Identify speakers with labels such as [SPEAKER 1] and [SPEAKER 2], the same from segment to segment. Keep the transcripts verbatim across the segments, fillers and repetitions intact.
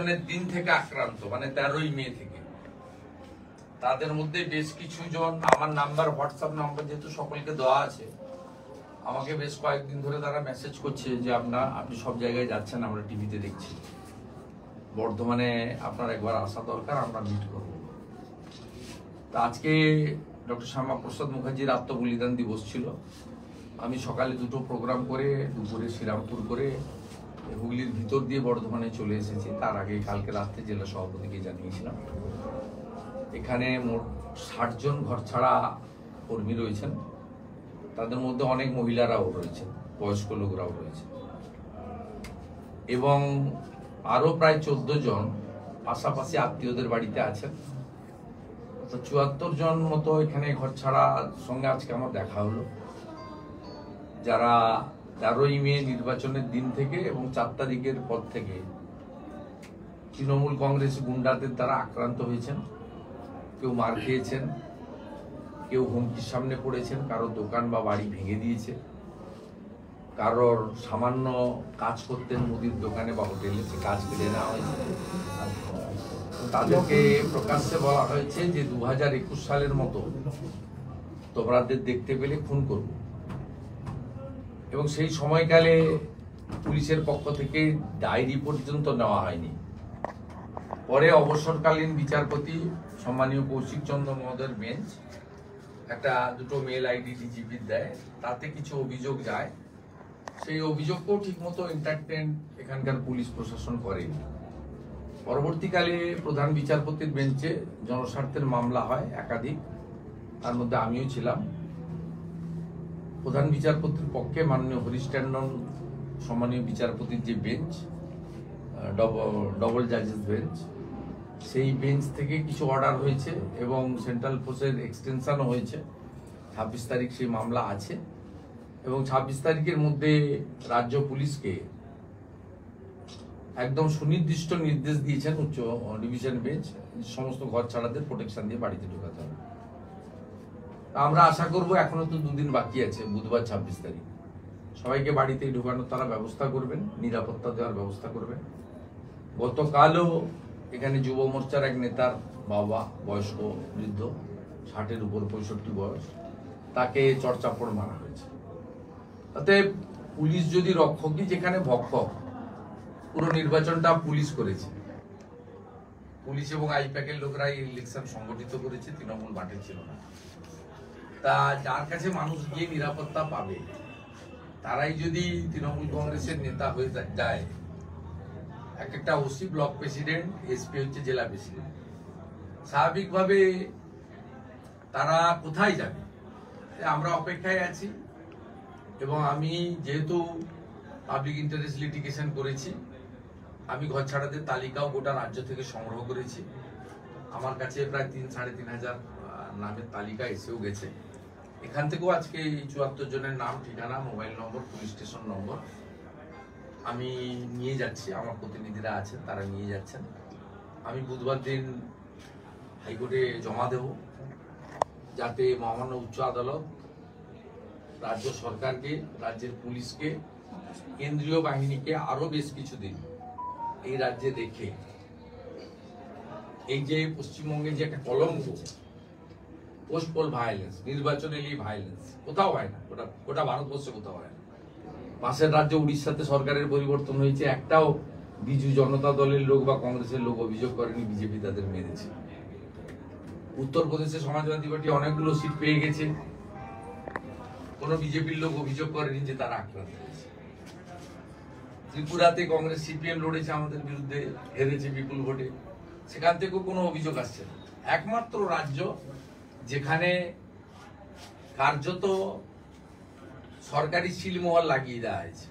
[SPEAKER 1] দিন থেকে আক্রান্ত, মানে তেরোই মে থেকে। তাদের মধ্যে বেশ কিছু জন, আমার নাম্বার হোয়াটসঅ্যাপ নাম্বার যেহেতু সকলকে দেওয়া আছে, আমাকে বেশ কয়েকদিন ধরে তারা মেসেজ করছে যে আপনার আপনি সব জায়গায় যাচ্ছেন, আমরা টিভিতে দেখছি, বর্ধমানে আপনার একবার আসা দরকার, আমরা মিট করব। তা আজকে ডক্টর শ্যামাপ্রসাদ মুখার্জির আত্মবলিদান দিবস ছিল। আমি সকালে দুটো প্রোগ্রাম করে দুপুরে শ্রীরামপুর করে হুগলির ভিতর দিয়ে বর্ধমানে চলে এসেছি। তার আগে কালকে রাত্রে জেলা সভাপতিকে জানিয়েছিলাম। এখানে মোট ষাট জন ঘর ছাড়া কর্মী রয়েছেন, তাদের মধ্যে অনেক মহিলারাও রয়েছেন, বয়স্ক লোকরাও রয়েছে, এবং আরো প্রায় চোদ্দ জন পাশাপাশি আত্মীয়দের বাড়িতে আছেন। তো চুয়াত্তর জন মতো এখানে ঘর ছাড়া সঙ্গে আজকে আমার দেখা হলো, যারা তেরোই মে নির্বাচনের দিন থেকে এবং চার তারিখের পর থেকে তৃণমূল কংগ্রেস গুন্ডাদের দ্বারা আক্রান্ত হয়েছেন। কেউ মার খেয়েছেন, কেউ হুমকির সামনে পড়েছেন, কারো দোকান বা বাড়ি ভেঙে দিয়েছে, কারোর সামান্য কাজ করতেন মুদির দোকানে বা হোটেলে, সে কাজ কেড়ে নেওয়া হয়েছে। তাদেরকে প্রকাশ্যে বলা হয়েছে যে দু হাজার একুশ সালের মতো তোমরাদের দেখতে পেলে খুন করব। এবং সেই সময়কালে পুলিশের পক্ষ থেকে ডায়েরি পর্যন্ত নেওয়া হয়নি। পরে অবসরকালীন বিচারপতি সম্মানীয় কৌশিক চন্দ্র মহোদয়ের বেঞ্চ একটা দুটো মেল আইডি ডিজিপির দেয়, তাতে কিছু অভিযোগ যায়। সেই অভিযোগকেও ঠিকমতো এন্টারটেন এখানকার পুলিশ প্রশাসন করেনি। পরবর্তীকালে প্রধান বিচারপতির বেঞ্চে জনস্বার্থের মামলা হয় একাধিক, তার মধ্যে আমিও ছিলাম। প্রধান বিচারপতির পক্ষে মাননীয় হরিশ ট্যান্ডন সম্মানীয় বিচারপতির যে বেঞ্চ, ডবল জাজেস বেঞ্চ, সেই বেঞ্চ থেকে কিছু অর্ডার হয়েছে এবং সেন্ট্রাল ফোর্সের এক্সটেনশনও হয়েছে। ছাব্বিশ তারিখ সেই মামলা আছে এবং ছাব্বিশ তারিখের মধ্যে রাজ্য পুলিশকে একদম সুনির্দিষ্ট নির্দেশ দিয়েছেন উচ্চ ডিভিশন বেঞ্চ, সমস্ত ঘর ছাড়াদের প্রোটেকশন দিয়ে বাড়িতে ঢোকাতে হবে। আমরা আশা করব, এখনো তো দুদিন বাকি আছে, বুধবার ছাব্বিশ তারিখ, সবাইকে বাড়িতে ঢোকানোর তারা ব্যবস্থা করবেন, নিরাপত্তা দেওয়ার ব্যবস্থা করবেন। গতকালও এখানে যুব মোর্চার এক নেতার বাবা, বয়স্ক বৃদ্ধ, ষাটের উপর পঁয়ষট্টি বয়স, তাকে চড়চাপড় মারা হয়েছে। তাতে পুলিশ যদি রক্ষকই যেখানে ভক্ষক, পুরো নির্বাচনটা পুলিশ করেছে। পুলিশ এবং আইপ্যাকের লোকরাই ইলেকশন সংগঠিত করেছে, তৃণমূল মাঠে ছিল না। তা যার কাছে মানুষ গিয়ে নিরাপত্তা পাবে, তারাই যদি তৃণমূল কংগ্রেসের নেতা হয়ে যায়, এক একটা ওসি ব্লক প্রেসিডেন্ট, এসপি হচ্ছে জেলা প্রেসিডেন্ট, স্বাভাবিকভাবে তারা কোথায় যাবে? আমরা অপেক্ষায় আছি। এবং আমি যেহেতু পাবলিক ইন্টারেস্ট লিটিগেশন করেছি, আমি ঘর ছাড়াদের তালিকাও গোটা রাজ্য থেকে সংগ্রহ করেছি। আমার কাছে প্রায় তিন সাড়ে তিন হাজার নামের তালিকা এসেও গেছে। এখান থেকেও আজকে এই চুয়াত্তর জনের নাম, ঠিকানা, mobile number, police station number আমি নিয়ে যাচ্ছি। আমার প্রতিনিধিরা আছেন, তারা নিয়ে যাচ্ছেন। আমি বুধবার দিন হাইকোর্টে জমা দেব, যাতে মহামান্য উচ্চ আদালত রাজ্য সরকারকে, রাজ্যের পুলিশকে, কেন্দ্রীয় বাহিনীকে আরো বেশ কিছুদিন এই রাজ্যে রেখে, এই যে পশ্চিমবঙ্গে যে একটা কলঙ্ক, পোস্ট পোল ভায়োলেন্স, নির্বাচন এলেই ভায়োলেন্স, কোথাও হয় না, ওটা গোটা ভারতবর্ষে কোথাও হয় না। পাশের রাজ্য উড়িষ্যাতে সরকারের পরিবর্তন হয়েছে, একটাও বিজু জনতা দলের লোক বা কংগ্রেসের লোক অভিযোগ করেনি বিজেপি তাদের মেরেছে। উত্তরপ্রদেশে সমাজবাদী পার্টি অনেকগুলো সিট পেয়ে গেছে, কোন বিজেপির লোক অভিযোগ করেনি যে তারা আক্রান্ত হয়েছে। ত্রিপুরাতে কংগ্রেস সিপিএম লড়েছে আমাদের বিরুদ্ধে, হেরেছে বিপুল ভোটে, সেখান থেকেও কোনো অভিযোগ আসছে না। একমাত্র রাজ্য যেখানে কার্যত সরকারি সিলমোহর লাগিয়ে দেওয়া হয়েছে,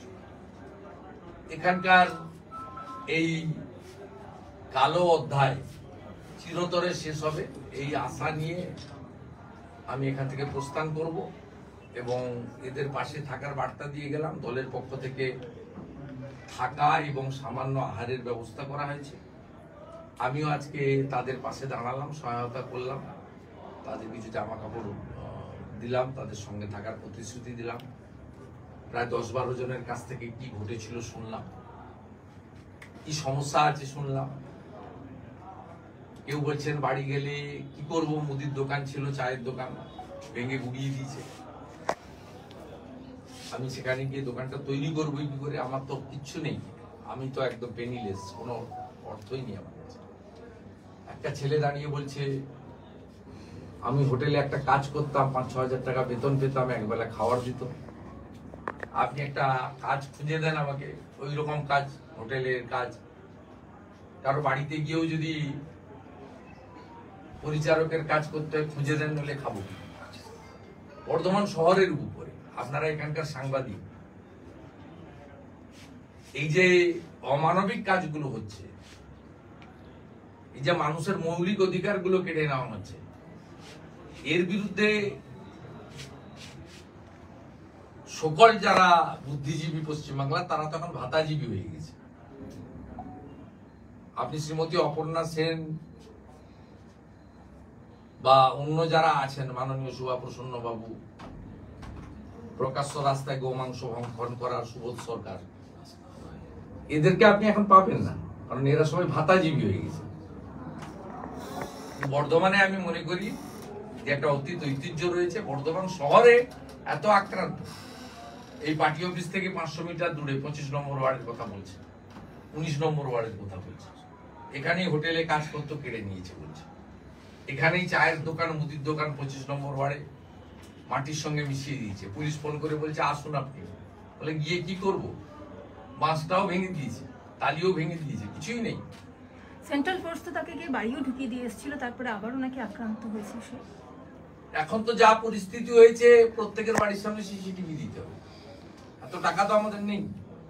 [SPEAKER 1] এখানকার এই কালো অধ্যায় চিরতরে শেষ হবে, এই আশা নিয়ে আমি এখান থেকে প্রস্থান করব এবং এদের পাশে থাকার বার্তা দিয়ে গেলাম। দলের পক্ষ থেকে থাকা এবং সামান্য আহারের ব্যবস্থা করা হয়েছে। আমিও আজকে তাদের পাশে দাঁড়ালাম, সহায়তা করলাম, তাদের কিছু জামা কাপড় দিলাম, তাদের সঙ্গে থাকার প্রতিশ্রুতি দিলাম। প্রায় দশ বারো জনের কাছ থেকে কি ঘটেছিল শুনলাম। কি সমস্যা আছে শুনলাম। কেউ বলছেন বাড়ি গেলে কি করব, মুদির দোকান ছিল, চায়ের দোকান ভেঙে গুড়িয়ে দিয়েছে, আমি সেখানে গিয়ে দোকানটা তৈরি করবো কি করে, আমার তো কিচ্ছু নেই, আমি তো একদম পেনিলেস, কোনো অর্থই নেই আমার কাছে। একটা ছেলে দাঁড়িয়ে বলছে আমি হোটেলে একটা কাজ করতাম, পাঁচ ছ হাজার টাকা বেতন পেতাম, একবেলা খাওয়ার দিত, আপনি একটা কাজ খুঁজে দেন আমাকে, ওই রকম কাজ, হোটেলের কাজ। কারো বাড়িতে গিয়েও যদি পরিচারকের কাজ করতে খুঁজে দেন, বলে খাবো। বর্ধমান শহরের উপরে আপনারা এখানকার সাংবাদিক, এই যে অমানবিক কাজগুলো হচ্ছে, এই যে মানুষের মৌলিক অধিকার গুলো কেড়ে নেওয়া হচ্ছে, এর বিরুদ্ধে সকল যারা বুদ্ধিজীবী পশ্চিমবাংলা, তারা তখন ভাতাজীবী হয়ে গেছে। আপনি শ্রীমতী অপর্ণা সেন বা অন্য যারা আছেন, মাননীয় সুভা প্রসন্ন বাবু, প্রকাশ্য রাস্তায় গোমাংস ভক্ষণ করার সুবোধ সরকার, এদেরকে আপনি এখন পাবেন না, কারণ এরা সবাই ভাতাজীবী হয়ে গেছে। বর্ধমানে আমি মনে করি যে একটা অতীত ঐতিহ্য রয়েছে। বর্ধমান শহরে এত আক্রান্ত, এই পার্টি অফিস থেকে পাঁচশো মিটার দূরে পঁচিশ নম্বর ওয়ার্ডের কথা বলছে, উনিশ নম্বর ওয়ার্ডের কথা বলছে, এখানেই হোটেলে কাজ করতে কেড়ে নিয়েছে বলছে, এখানেই চায়ের দোকান, মুদির দোকান পঁচিশ নম্বর ওয়ার্ডে মাটির সঙ্গে মিশিয়ে দিয়েছে। পুলিশ ফোন করে বলছে আসুন আপনি, বলে গিয়ে কি করব, বাঁশটাও ভেঙে দিয়েছে, তালিও ভেঙে দিয়েছে, কিছুই নেই।
[SPEAKER 2] সেন্ট্রাল ফোর্স তো তাকে গিয়ে বাড়িও ঢুকিয়ে দিয়ে এসেছিল, তারপরে আবারও নাকি আক্রান্ত হয়েছে সে।
[SPEAKER 1] এখন তো যা পরিস্থিতি হয়েছে, প্রত্যেকের বাড়ির সামনে সিসিটিভি দিতে হবে, এত টাকা তো আমাদের নেই,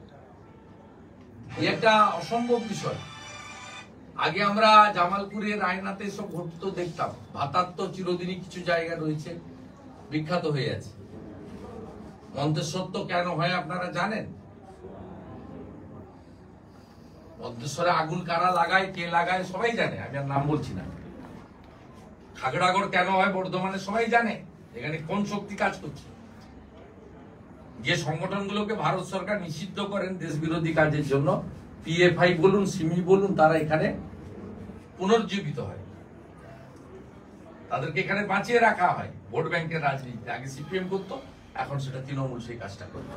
[SPEAKER 1] একটা অসম্ভব বিষয়। আগে আমরা জামালপুরের রায়নাতে সব ঘটতো দেখতাম, ভাতার তো চিরদিনই কিছু জায়গা রয়েছে বিখ্যাত হয়ে আছে। মন্তেশ্বর তো কেন হয় আপনারা জানেন? মন্তেশ্বরে আগুন কারা লাগায়, কে লাগায় সবাই জানে, আমি আর নাম বলছি না। খাগড়াগড় কেন হয় বর্ধমানে সবাই জানে, এখানে কোন শক্তি কাজ করছে। যে সংগঠনগুলোকে ভারত সরকার নিষিদ্ধ করেন দেশ বিরোধী কাজের জন্য, পিএফআই বলুন, সিমি বলুন, তারা এখানে পুনর্জীবিত হয়, তাদেরকে এখানে বাঁচিয়ে রাখা হয়। ভোট ব্যাংকের রাজনীতি আগে সিপিএম করতো, এখন সেটা তৃণমূল সেই কাজটা করবে।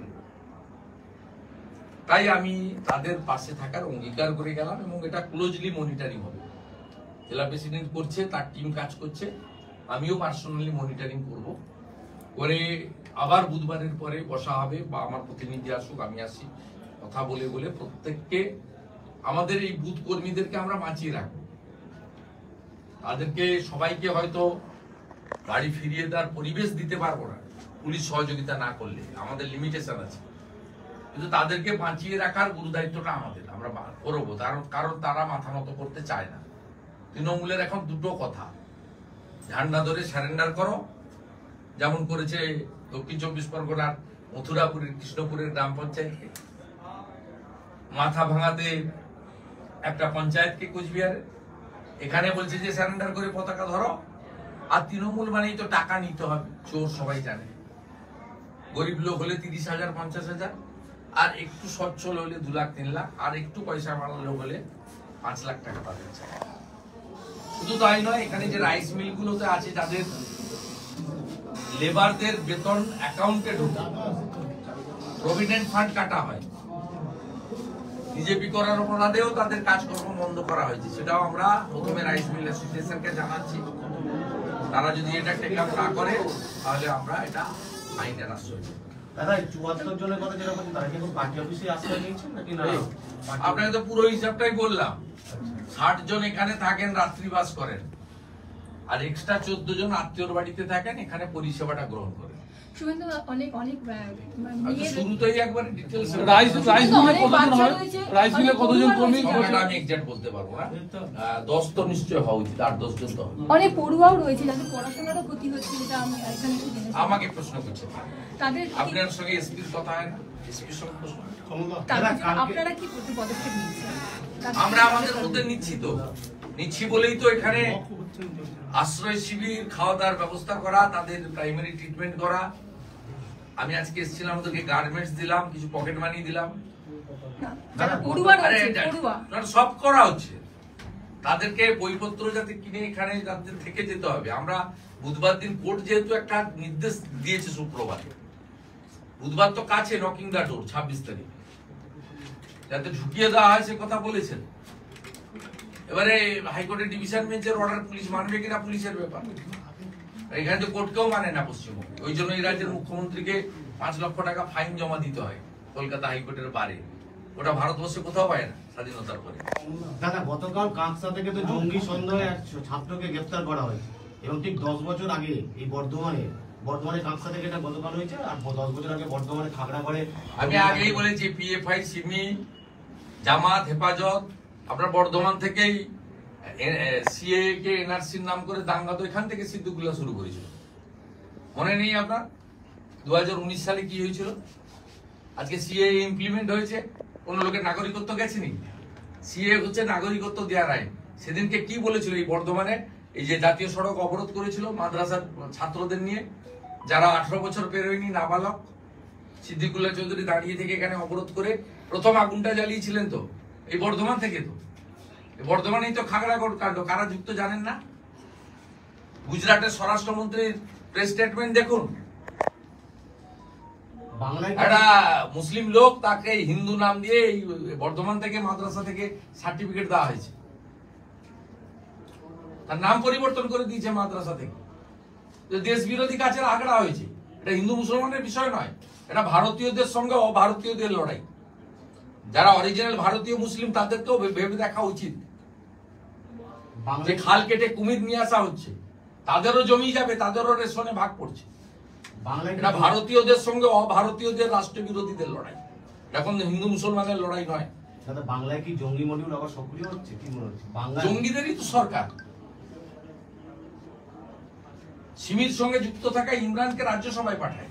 [SPEAKER 1] তাই আমি তাদের পাশে থাকার অঙ্গীকার করে গেলাম, এবং এটা ক্লোজলি মনিটরিং হবে। জেলা প্রেসিডেন্ট করছে, তার টিম কাজ করছে, আমিও পার্সোনালি মনিটরিং করব, করে আবার বুধবারের পরে বসা হবে, বা আমার প্রতিনিধি আসুক, আমি আসি, কথা বলে বলে প্রত্যেককে, আমাদের এই বুথ কর্মীদেরকে আমরা বাঁচিয়ে রাখবো। তাদেরকে সবাইকে হয়তো বাড়ি ফিরিয়ে দেওয়ার পরিবেশ দিতে পারবো না পুলিশ সহযোগিতা না করলে, আমাদের লিমিটেশন আছে, কিন্তু তাদেরকে বাঁচিয়ে রাখার গুরু দায়িত্বটা আমাদের, আমরা করবো। কারণ কারণ তারা মাথা নত করতে চায় না। তৃণমূলের এখন দুটো কথা, ঝান্ডা ধরে সারেন্ডার করো, যেমন করেছে দক্ষিণ চব্বিশ পরগনার মথুরাপুরের কৃষ্ণপুরের গ্রাম পঞ্চায়েতকে, মাথা ভাঙাতে একটা পঞ্চায়েতকে কোচবিহারে, এখানে বলছে যে সারেন্ডার করে পতাকা ধরো। আর তৃণমূল মানেই তো টাকা নিতে হবে, চোর সবাই জানে। গরিব লোক হলে তিরিশ হাজার পঞ্চাশ হাজার, আর একটু সচ্ছল হলে দু লাখ তিন লাখ, আর একটু পয়সা মারা লোক হলে পাঁচ লাখ টাকা তাদের চাই। শুধু তাই নয়, এখানে যে রাইস মিল গুলোতে আছে, যাদের লেবারদের বেতন অ্যাকাউন্টে ঢোকে, প্রভিডেন্ট ফান্ড কাটা হয়, বিজেপি করার অপরাধেও তাদের কাজকর্ম বন্ধ করা হয়েছে। সেটাও আমরা প্রথমে রাইস মিল অ্যাসোসিয়েশনকে জানাচ্ছি, তারা যদি এটা টেক আপ না করে তাহলে আমরা এটা আইনের আশ্রয় নেব। আপনাকে তো পুরো হিসাবটাই বললাম, ষাট জন এখানে থাকেন, রাত্রিবাস করেন, আর এক্সট্রা চোদ্দ জন আত্মীয়র বাড়িতে থাকেন, এখানে পরিষেবাটা গ্রহণ করেন।
[SPEAKER 2] অনেক অনেক
[SPEAKER 1] শুরুতেই একবার ডিটেইলস
[SPEAKER 2] কতজন কর্মী
[SPEAKER 1] আমি এক্সাক্ট বলতে পারবো না, দশ তো নিশ্চয় হওয়া উচিত, আট দশ জন তো
[SPEAKER 2] অনেক পড়ুয়াও রয়েছে যাদের পড়াশোনারও ক্ষতি হচ্ছে, যেটা আমি এখানে জেনেছি।
[SPEAKER 1] আমাকে প্রশ্ন করছে
[SPEAKER 2] তাদের,
[SPEAKER 1] আপনার সঙ্গে এসপির কথা হয় না, এসপির সঙ্গে প্রশ্ন,
[SPEAKER 2] আপনারা কি পদক্ষেপ নিচ্ছেন?
[SPEAKER 1] আমরা আমাদের মধ্যে নিচ্ছি তো নিচ্ছি বলেই তো এখানে আশ্রয় শিবির, খাওয়া দাওয়ার ব্যবস্থা করা, তাদের প্রাইমারি ট্রিটমেন্ট করা। আমি আজকে এসেছিলাম, ওদেরকে গার্মেন্টস দিলাম, কিছু পকেট মানি দিলাম,
[SPEAKER 2] যারা পড়ুয়া
[SPEAKER 1] আরে
[SPEAKER 2] রয়েছে,
[SPEAKER 1] এটা-
[SPEAKER 2] পড়ুয়া
[SPEAKER 1] না, সব করা হচ্ছে, তাদেরকে বইপত্র যাতে কিনে এখানে যাতে থেকে যেতে হবে। আমরা বুধবার দিন কোর্ট যেহেতু একটা নির্দেশ দিয়েছে শুক্রবার, বুধবার তো কাছে নকিং দা ডোর, ছাব্বিশ তারিখ যাতে ঢুকিয়ে দেওয়া হয় সে কথা বলেছেন। এবারে হাইকোর্টের ডিভিশন বেঞ্চের অর্ডার পুলিশ মানবে কিনা পুলিশের ব্যাপার। এখানে তো কোর্টকেও মানে না পশ্চিমবঙ্গে, ওই জন্য এই রাজ্যের মুখ্যমন্ত্রীকে পাঁচ লক্ষ টাকা ফাইন জমা দিতে হয় কলকাতা হাইকোর্টের বারে। ওটা ভারতবর্ষে কোথাও পায় না স্বাধীনতার পরে।
[SPEAKER 3] দাদা গতকাল কাঁকসা থেকে তো জঙ্গি সন্দেহে এক ছাত্রকে গ্রেফতার করা হয়েছে এবং ঠিক দশ বছর আগে এই বর্ধমানে বর্ধমানে কাঁকসা থেকে এটা গতকাল হয়েছে, আর দশ বছর আগে বর্ধমানে খাগড়াগড়ে।
[SPEAKER 1] আমি আগেই বলেছি পিএফআই, সিমি, জামাত, হেফাজত, আপনার বর্ধমান থেকেই সিএ কে এনআরসির নাম করে দাঙ্গা তো এখান থেকে সিদ্দিকুল্লাহ শুরু করেছিল। মনে নেই আপনার দু হাজার উনিশ সালে কি হয়েছিল? আজকে সিএ ইমপ্লিমেন্ট হয়েছে, কোন লোকের নাগরিকত্ব গেছেনি। সিএ হচ্ছে নাগরিকত্ব দেওয়ার আইন। সেদিনকে কি বলেছিল এই বর্ধমানে, এই যে জাতীয় সড়ক অবরোধ করেছিল মাদ্রাসার ছাত্রদের নিয়ে, যারা আঠারো বছর পেরোয়নি, নাবালক, সিদ্দিকুল্লাহ চৌধুরী দাঁড়িয়ে থেকে এখানে অবরোধ করে প্রথম আগুনটা জ্বালিয়েছিলেন তো এই বর্ধমান থেকে। তো বর্ধমানেই তো খাগড়াগড় কাণ্ড, কারা যুক্ত জানেন না? গুজরাটের স্বরাষ্ট্রমন্ত্রীর প্রেস স্টেটমেন্ট দেখুন।
[SPEAKER 3] বাংলায়
[SPEAKER 1] একটা মুসলিম লোক, তাকে হিন্দু নাম দিয়ে এই বর্ধমান থেকে মাদ্রাসা থেকে সার্টিফিকেট দেওয়া হয়েছে, তার নাম পরিবর্তন করে দিয়েছে মাদ্রাসা থেকে। দেশ বিরোধী কাজের আগড়া হয়েছে। এটা হিন্দু মুসলমানের বিষয় নয়, এটা ভারতীয়দের সঙ্গে অভারতীয়দের লড়াই। যারা অরিজিনাল ভারতীয় মুসলিম তাদেরকেও ভেবে দেখা উচিত যে খাল কেটে কুমির নিয়ে আসা হচ্ছে, তাদেরও জমি যাবে, তাদেরও রেশনে ভাগ পড়ছে।
[SPEAKER 3] বাংলায়
[SPEAKER 1] এটা ভারতীয়দের সঙ্গে অভারতীয়দের রাষ্ট্র বিরোধীদের লড়াই, এখন হিন্দু মুসলমানের লড়াই নয়।
[SPEAKER 3] দাদা বাংলায় কি জঙ্গি মডিউল আবার সক্রিয় হচ্ছে, কি মনে হচ্ছে? বাংলা
[SPEAKER 1] জঙ্গিদেরই তো সরকার। সিমির সঙ্গে যুক্ত থাকা ইমরানকে রাজ্যসভায় পাঠায়,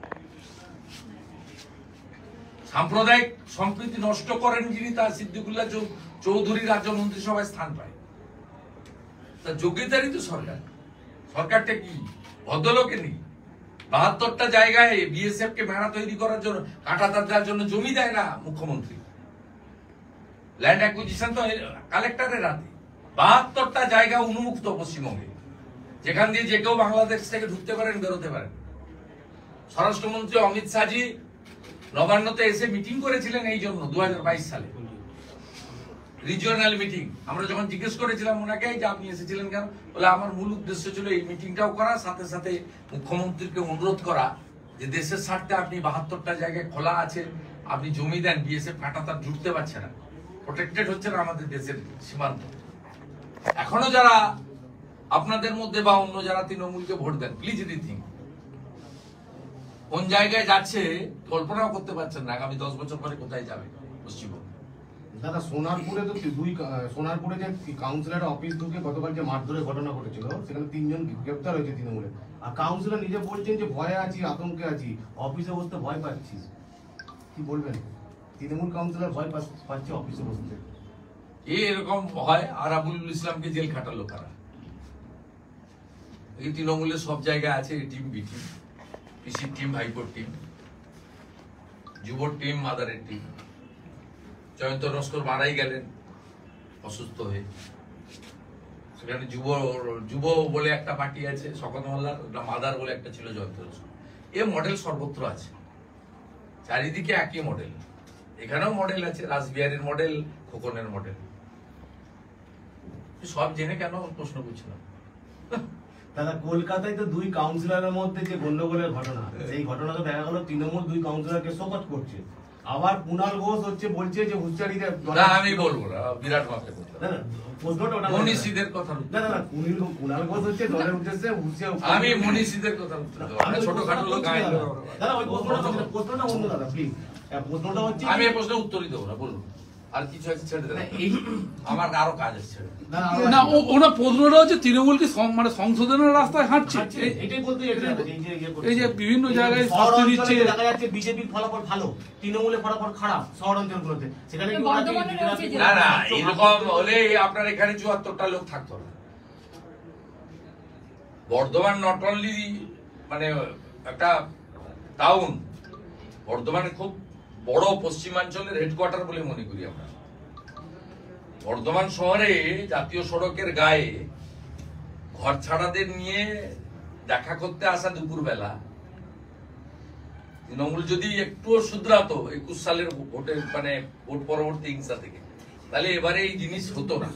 [SPEAKER 1] সাম্প্রদায়িক সম্প্রীতি নষ্ট করেন যিনি, তার সিদ্দিকুল্লাহ চৌধুরী রাজ্য মন্ত্রিসভায় স্থান পায়। তার যোগ্যতারই তো সরকার। সরকারটা কি ভদ্রলোকে নেই? বাহাত্তরটা জায়গায় বিএসএফ কে মেলা তৈরি করার জন্য, কাঁটাতার দেওয়ার জন্য জমি দেয় না মুখ্যমন্ত্রী। ল্যান্ড অ্যাকুইজিশন তো কালেক্টরের হাতে। বাহাত্তরটা জায়গা উন্মুক্ত পশ্চিমবঙ্গে, যেখান দিয়ে যে কেউ বাংলাদেশ থেকে ঢুকতে পারেন, বেরোতে পারেন। স্বরাষ্ট্রমন্ত্রী অমিত শাহজি নবান্নতে এসে মিটিং করেছিলেন এই জন্য দু হাজার বাইশ সালে, রিজিওনাল মিটিং। আমরা যখন জিজ্ঞেস করেছিলাম ওনাকে যে আপনি এসেছিলেন কেন, বলে আমার মূল উদ্দেশ্য ছিল এই মিটিংটাও করা, সাথে সাথে মুখ্যমন্ত্রীকে অনুরোধ করা যে দেশের স্বার্থে আপনি বাহাত্তরটা জায়গায় খোলা আছে, আপনি জমি দেন, বিএসএফ কাঁটাতার জুটতে পারছে না, প্রোটেক্টেড হচ্ছে না আমাদের দেশের সীমান্ত। এখনো যারা আপনাদের মধ্যে বা অন্য যারা তৃণমূলকে ভোট দেন, প্লিজ রিথিঙ্ক। কোন জায়গায় যাচ্ছে কল্পনাও করতে পারছেন না আগামী দশ বছর পরে কোথায় যাবে পশ্চিমবঙ্গ।
[SPEAKER 3] দাদা সোনারপুরে তো দুই সোনারপুরে যে কাউন্সিলর অফিস ঢুকে গতকাল যে মারধরের ঘটনা ঘটেছিল, সেখানে তিনজন গ্রেপ্তার হয়েছে তৃণমূলে। আর কাউন্সিলর নিজে বলছেন যে ভয়ে আছি, আতঙ্কে আছি, অফিসে বসতে ভয় পাচ্ছি। কি বলবেন? তৃণমূল কাউন্সিলর ভয় পাচ্ছে অফিসে বসতে।
[SPEAKER 1] এরকম হয়। আর আবুল ইসলামকে জেল খাটালো কারা? এই তৃণমূলের সব জায়গায় আছে টিম, বি টিম, পিসির টিম, ভাইপোর টিম, যুবর টিম, মাদারের টিম। জয়ন্ত নস্কর মারাই গেলেন অসুস্থ হয়ে। সেখানে যুব যুব বলে একটা পার্টি আছে শকত মোল্লার, মাদার বলে একটা ছিল জয়ন্ত নস্কর। এ মডেল সর্বত্র আছে, চারিদিকে একই মডেল। এখানেও মডেল আছে, রাসবিহারীর মডেল, খোকনের মডেল। সব জেনে কেন প্রশ্ন করছিলাম?
[SPEAKER 3] দাদা কলকাতায় তো দুই কাউন্সিলরের মধ্যে যে গন্ডগোলের ঘটনা, সেই ঘটনা তো দেখা গেল তৃণমূল দুই কাউন্সিলরকে শপথ করছে। আবার কুণাল ঘোষ হচ্ছে বলছে যে হুঁশিয়ারিতে
[SPEAKER 1] না, আমি বলবো না, বিরাট মাকে বলতে হবে।
[SPEAKER 3] প্রশ্নটা ওটা
[SPEAKER 1] মনীষীদের কথা
[SPEAKER 3] না না না কুণিল কুণাল ঘোষ হচ্ছে দলের উদ্দেশ্যে হুঁশিয়ার।
[SPEAKER 1] আমি মনীষীদের কথা বলতে হবে।
[SPEAKER 3] আমি
[SPEAKER 1] ছোটখাটো লোক আইন
[SPEAKER 3] দাদা ওই প্রশ্নটা প্রশ্নটা অন্য দাদা প্লিজ। প্রশ্নটা হচ্ছে
[SPEAKER 1] আমি এই প্রশ্নের উত্তরই দেবো না, বলুন। আর কিছু আছে ছেড়ে দেন, আমার আরো কাজ আছে।
[SPEAKER 4] না ওনা প্রশ্নটা হচ্ছে তৃণমূলকে মানে সংশোধনের রাস্তায় হাঁটছে।
[SPEAKER 3] এটাই বলতে
[SPEAKER 4] এই যে বিভিন্ন জায়গায় শাস্তি দিচ্ছে,
[SPEAKER 3] দেখা যাচ্ছে বিজেপির ফলাফল ভালো, তৃণমূলের ফলাফল খারাপ শহর অঞ্চলগুলোতে। সেখানে
[SPEAKER 1] না না, এরকম হলে আপনার এখানে চুয়াত্তরটা লোক থাকতো না। বর্ধমান নট অনলি মানে একটা টাউন, বর্ধমানে খুব বড় পশ্চিমাঞ্চলের হেডকোয়ার্টার বলে মনে করি আমরা। বর্ধমান শহরে জাতীয় সড়কের গায়ে ঘর ছাড়াদের নিয়ে দেখা করতে আসা দুপুরবেলা তৃণমূল যদি একটুও শুধরাতো একুশ সালের ভোটের মানে ভোট পরবর্তী হিংসা থেকে, তাহলে এবারে এই জিনিস হতো না।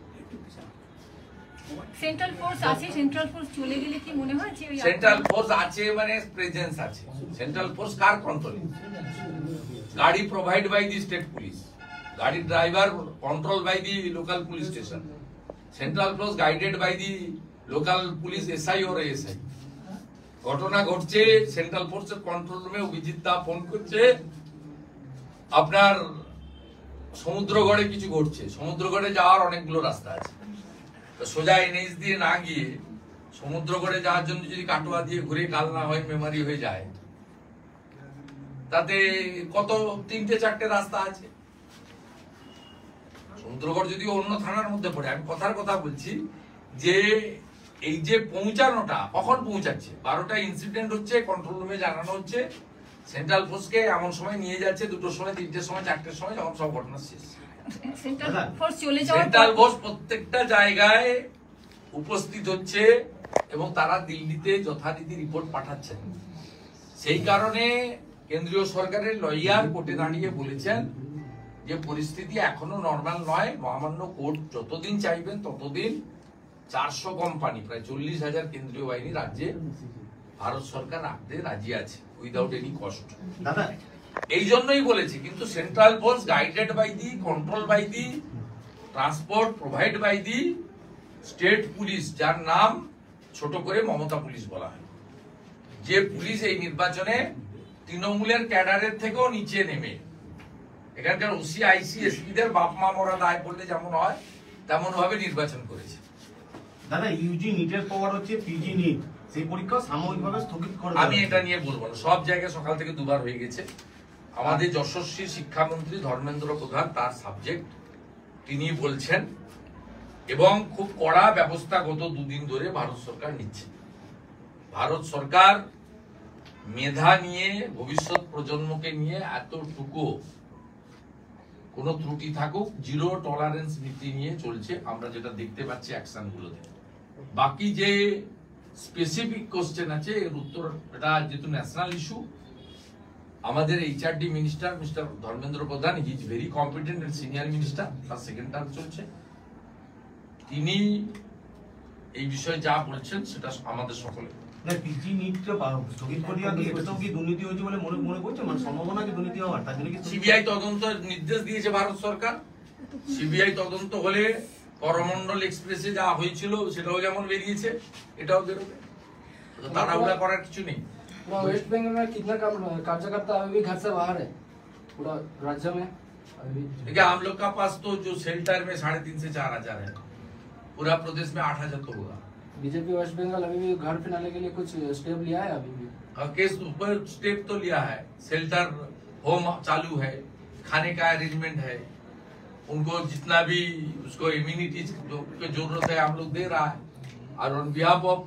[SPEAKER 2] সেন্ট্রাল ফোর্স আছে, সেন্ট্রাল ফোর্স চলে গেলে কি মনে হয় যে ওই
[SPEAKER 1] সেন্ট্রাল ফোর্স আছে মানে প্রেজেন্স আছে। সেন্ট্রাল ফোর্স কার কন্ট্রোলে? গাড়ি provide by the state police, গাড়ি driver control by the local police station, central force guided by the local police SI ওর এসআই। ঘটনা ঘটছে সেন্ট্রাল ফোর্সের কন্ট্রোল রুমে, অভিজিৎ দা ফোন করছে আপনার সমুদ্রগড়ে কিছু ঘটছে। সমুদ্রগড়ে যাওয়ার অনেকগুলো রাস্তা আছে, সোজা এনএইচ দিয়ে না গিয়ে সমুদ্রগড়ে যাওয়ার জন্য যদি কাটোয়া দিয়ে ঘুরে কালনা হয় মেমারি হয়ে যায়, তাতে কত তিনটে চারটে রাস্তা আছে। সমুদ্রগড় যদি অন্য থানার মধ্যে পড়ে, আমি কথার কথা বলছি যে এই যে পৌঁছানোটা কখন পৌঁছাচ্ছে, বারোটা ইনসিডেন্ট হচ্ছে, কন্ট্রোল রুমে জানানো হচ্ছে সেন্ট্রাল ফোর্সকে এমন সময় নিয়ে যাচ্ছে দুটোর সময়, তিনটের সময়, চারটের সময়, যখন সব ঘটনা শেষ।
[SPEAKER 2] সেন্ট্রাল ফোর্স চলে যাওয়ার
[SPEAKER 1] সেন্ট্রাল ফোর্স প্রত্যেকটা জায়গায় উপস্থিত হচ্ছে এবং তারা দিল্লিতে যথারীতি রিপোর্ট পাঠাচ্ছেন। সেই কারণে কেন্দ্রীয় সরকারের লয়ার কোর্টে দাঁড়িয়ে বলেছেন যে পরিস্থিতি এখনো নর্মাল নয়, মহামান্য কোর্ট যতদিন চাইবেন ততদিন চারশো কোম্পানি, প্রায় চল্লিশ হাজার কেন্দ্রীয় বাহিনী রাজ্যে ভারত সরকার রাখতে রাজি আছে উইদাউট এনি কস্ট।
[SPEAKER 3] দাদা
[SPEAKER 1] এই জন্যই বলেছি, কিন্তু central force guided by the, control by the, transport provide by the state police, যার নাম ছোট করে মমতা পুলিশ বলা হয়। যে পুলিশ এই নির্বাচনে তৃণমূলের ক্যাডারের থেকেও নিচে নেমে এখানকার ওসি আইসি এসপিদের বাপ মা মরা দায় পড়লে যেমন হয় তেমন ভাবে নির্বাচন করেছে।
[SPEAKER 3] দাদা ইউজি নিটের পর হচ্ছে পিজি নিট, সেই পরীক্ষা সাময়িকভাবে স্থগিত করে
[SPEAKER 1] আমি এটা নিয়ে বলবো না, সব জায়গায় সকাল থেকে দুবার হয়ে গেছে। আমাদের যশস্বী শিক্ষামন্ত্রী ধর্মেন্দ্র প্রধান তার সাবজেক্ট তিনি বলছেন এবং খুব কড়া ব্যবস্থা গত দুদিন ধরে ভারত সরকার নিচ্ছে। ভারত সরকার মেধা নিয়ে, ভবিষ্যৎ প্রজন্মকে নিয়ে এতটুকু কোনো ত্রুটি থাকুক জিরো টলারেন্স নীতি নিয়ে চলছে, আমরা যেটা দেখতে পাচ্ছি অ্যাকশন গুলোতে। বাকি যে স্পেসিফিক কোশ্চেন আছে এর উত্তর, এটা যেহেতু ন্যাশনাল ইস্যু, আমাদের HRD minister mister Dharmendra Pradhan, he is very competent and senior minister, তার সেকেন্ড টার্ম চলছে, তিনি এই বিষয়ে যা বলছেন সেটা আমাদের সকলে।
[SPEAKER 3] না পিজি নিটটা স্থগিত করে দেওয়া কি এটাও কি দুর্নীতি হয়েছে বলে মনে মনে করছে, মানে সম্ভাবনা কি দুর্নীতি হওয়ার, তার জন্য কি
[SPEAKER 1] সিবিআই তদন্ত নির্দেশ দিয়েছে ভারত সরকার। সিবিআই তদন্ত হলে করমন্ডল এক্সপ্রেসে যা হয়েছিল সেটাও যেমন বেরিয়েছে এটাও বেরোবে, তাড়াহুড়া করার কিছু নেই।
[SPEAKER 5] वेस्ट बंगाल में कितना कार्यकर्ता अभी भी घर से बाहर है पूरा राज्य में अभी?
[SPEAKER 1] देखिए हम लोग का पास तो जो शेल्टर में साढ़े तीन से चार हजार है, पूरा प्रदेश में आठ हजार तो होगा।
[SPEAKER 5] बीजेपी वेस्ट बंगाल अभी भी घर फिनाले के लिए कुछ स्टेप लिया है अभी भी?
[SPEAKER 1] और केस ऊपर स्टेप तो लिया है, शेल्टर होम चालू है, खाने का अरेंजमेंट है, उनको जितना भी उसको इम्यूनिटीज की जरूरत है हम लोग दे रहा है। और on behalf of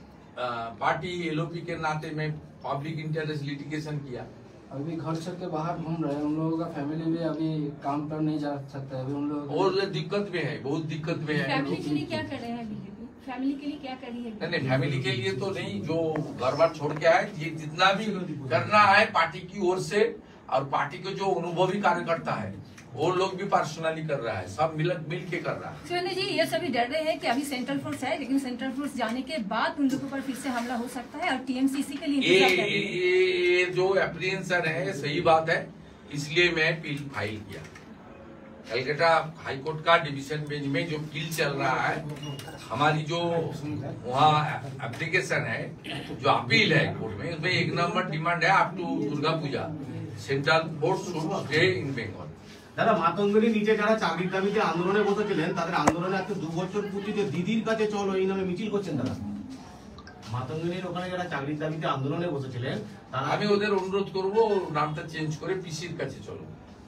[SPEAKER 1] party LOP के नाते में पब्लिक इंटरेस्ट लिटिगेशन किया।
[SPEAKER 5] अभी भी घर छोड़ के बाहर घूम रहे हैं, उन लोगों का फैमिली भी अभी काम पर नहीं जा सकता है अभी उन लोग।
[SPEAKER 1] और दिक्कत में है, बहुत दिक्कत में है।
[SPEAKER 2] फैमिली के लिए क्या कर रहे हैं बीजेपी? फैमिली के लिए क्या कर रही है?
[SPEAKER 1] नहीं नहीं, फैमिली के लिए तो नहीं, जो घर बार छोड़ के आए, ये जितना भी करना है पार्टी की ओर से, और पार्टी के जो अनुभवी कार्यकर्ता है वो लोग भी पर्सनली कर रहा है, सब मिल मिल के कर रहा है।
[SPEAKER 2] सुरेंद्र जी, ये सभी डर रहे हैं कि अभी सेंट्रल फोर्स है, लेकिन सेंट्रल फोर्स जाने के बाद उन लोगों पर फिर से हमला हो सकता है और टीएमसीसी के लिए
[SPEAKER 1] ये
[SPEAKER 2] इंतजार कर रही है।
[SPEAKER 1] ये जो एप्रीहेंशन है सही बात है, इसलिए मैं पील फाइल किया। कलकत्ता हाईकोर्ट का डिवीजन बेंच में जो पील चल रहा है, हमारी जो वहाँ एप्लीकेशन है, जो अपील है कोर्ट में, उसमें एक नंबर डिमांड है up to Durga Puja central force should stay in Bengal.
[SPEAKER 3] দাদা মাতঙ্গিনী নিচে যারা চাকরির দাবিতে আন্দোলনে বসেছিলেন তাদের আন্দোলনে আজকে দু বছর পূর্তিতে দিদির কাছে চলো এই নামে মিছিল করছেন তারা। মাতঙ্গিনীর ওখানে যারা চাকরির দাবিতে আন্দোলনে বসেছিলেন তারা,
[SPEAKER 1] আমি ওদের অনুরোধ করব নামটা চেঞ্জ করে পিসির কাছে চলো।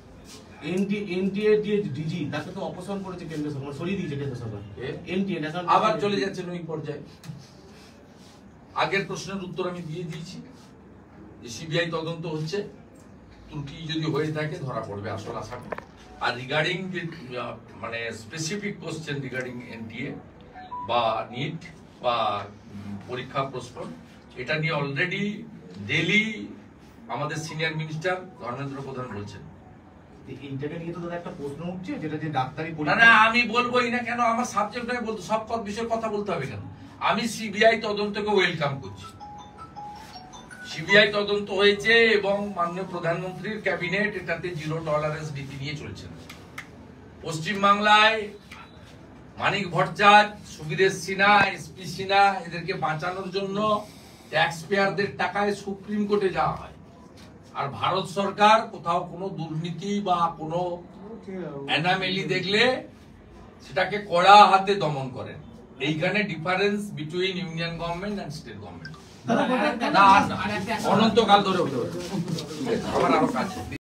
[SPEAKER 3] এনটি এনটিএ যে ডিজি তাকে তো অপসারণ করেছে কেন্দ্র সরকার, সরিয়ে দিয়েছে কেন্দ্র সরকার। এনটিএ ন্যাশনাল
[SPEAKER 1] আবার চলে যাচ্ছেন ওই পর্যায়ে। আগের প্রশ্নের উত্তর আমি দিয়ে দিয়েছি যে সিবিআই তদন্ত হচ্ছে, ত্রুটি যদি হয়ে থাকে ধরা পড়বে আসল আশা করি। আর রিগার্ডিং যে আহ, মানে স্পেসিফিক কোশ্চেন রিগার্ডিং এনটিএ বা নিট বা উম, পরীক্ষা প্রশ্ন, এটা নিয়ে অলরেডি ডেলি আমাদের সিনিয়র মিনিস্টার ধর্মেন্দ্র প্রধান বলছেন।
[SPEAKER 3] ইন্টারনেট নিয়ে তো দাদা একটা প্রশ্ন উঠছে, যেটা যে ডাক্তারি
[SPEAKER 1] না
[SPEAKER 3] পরীক্ষা
[SPEAKER 1] না আমি বলবোই না কেন, আমার সাবজেক্ট নয় বলতো, সব পদ বিষয়ে কথা বলতে হবে কেন? আমি সিবিআই তদন্তকে ওয়েলকাম করছি। সিবিআই তদন্ত হয়েছে এবং মাননীয় প্রধানমন্ত্রীর ক্যাবিনেট এটাতে জিরো টলারেন্স নীতি নিয়ে চলছেন। পশ্চিমবাংলায় মানিক ভট্টাচার্য, সুবিরেশ সিনহা, এসপি সিনহা এদেরকে বাঁচানোর জন্য ট্যাক্স পেয়ারদের টাকায় সুপ্রিম কোর্টে যাওয়া হয়। আর ভারত সরকার কোথাও কোনো দুর্নীতি বা কোনো অ্যানামেলি দেখলে সেটাকে কড়া হাতে দমন করেন। এইখানে difference between union government and state government. না, না, অনন্তকাল ধরে হতে পারে। আমার আরো কাছে